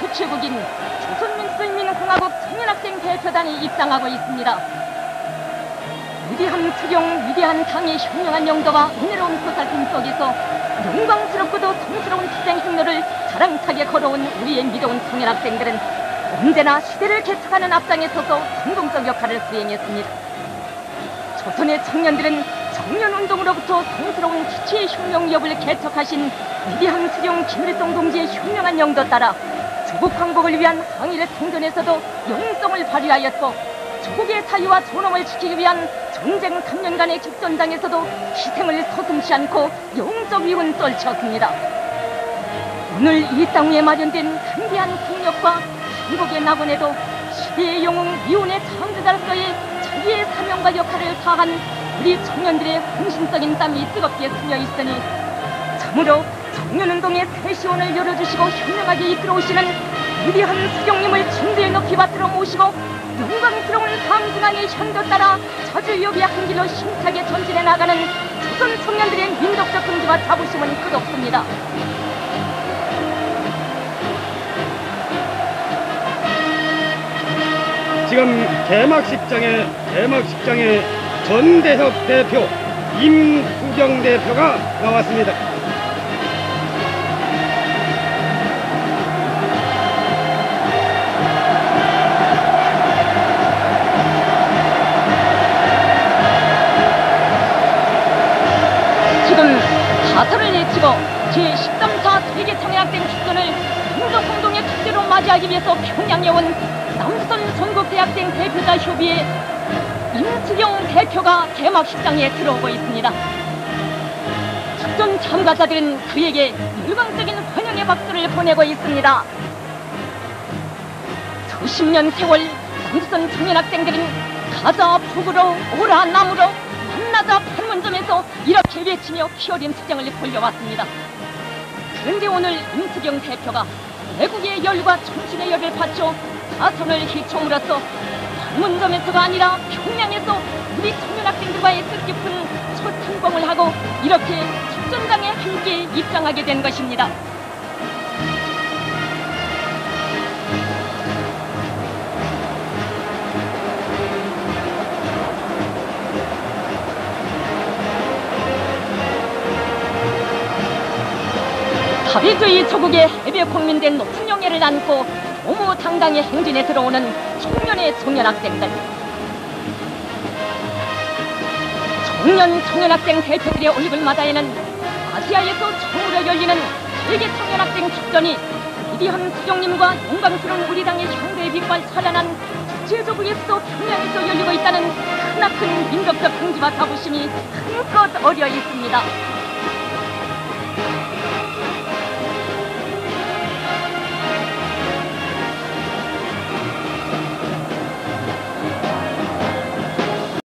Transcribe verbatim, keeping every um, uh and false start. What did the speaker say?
주최국인 조선민주주의민주공화국 청년학생 대표단이 입장하고 있습니다. 위대한 수령, 위대한 당의 혁명한 영도와 은혜로운 보살핌 속에서 영광스럽고도 성스러운 투쟁 행로를 자랑차게 걸어온 우리의 믿어온 청년학생들은 언제나 시대를 개척하는 앞장에 서서 성공적 역할을 수행했습니다. 조선의 청년들은 청년운동으로부터 성스러운 지체의 혁명 위협을 개척하신 위대한 수령 김일성 동지의 혁명한 영도 따라 조국 항복을 위한 항일의 생존에서도 영웅성을 발휘하였고, 조국의 자유와 존엄을 지키기 위한 전쟁 삼 년간의 직전장에서도 희생을 서슴지 않고 영웅적 위훈 떨쳤습니다. 오늘 이 땅 위에 마련된 강대한 국력과 한국의 낙원에도 시대의 영웅 위훈의 창조자로서의 자기의 사명과 역할을 다한 우리 청년들의 헌신적인 땀이 뜨겁게 스며 있으니 참으로 청년운동의 새 시원을 열어주시고 현명하게 이끌어오시는 위대한 수령님을 진대의 높이 받들어 모시고 영광스러운 상승안의 현도 따라 자주유비의 한 길로 힘차게 전진해 나가는 조선 청년들의 민족적 긍지와 자부심은 끝없습니다. 지금 개막식장에 개막식장에 전대섭 대표, 임수경 대표가 나왔습니다. 지금 가설을 내치고 제십삼 차 세계청년학생 축전을 민족공동의 축제로 맞이하기 위해서 평양에 온 남선 전국대학생 대표자 협의회 임수경 대표가 개막식장에 들어오고 있습니다. 축전 참가자들은 그에게 열광적인 환영의 박수를 보내고 있습니다. 수십 년 세월 남선 청년학생들은 가자 북으로 오라 남으로 만나자 판문점에서 이렇게 외치며 피 어린 투쟁을 벌여왔습니다. 그런데 오늘 임수경 대표가 애국의 열과 정신의 열을 바쳐 자선을 휘청으로써 판문점에서가 아니라 평양에서 우리 청년학생들과의 뜻깊은 첫 상봉을 하고 이렇게 축전장에 함께 입장하게 된 것입니다. 사회주의 조국의 해외 국민된 높은 영예를 안고 도무당당히 행진에 들어오는 청년의 청년학생들. 청년 청년학생 대표들의 얼굴마다에는 아시아에서 처음으로 열리는 세계 청년학생 축전이 위대한 수령님과 영광스러운 우리 당의 현대의 빛깔 찬란한 국제조국의 수도 평양에서 열리고 있다는 크나큰 민족적 긍지와 자부심이 한껏 어려 있습니다.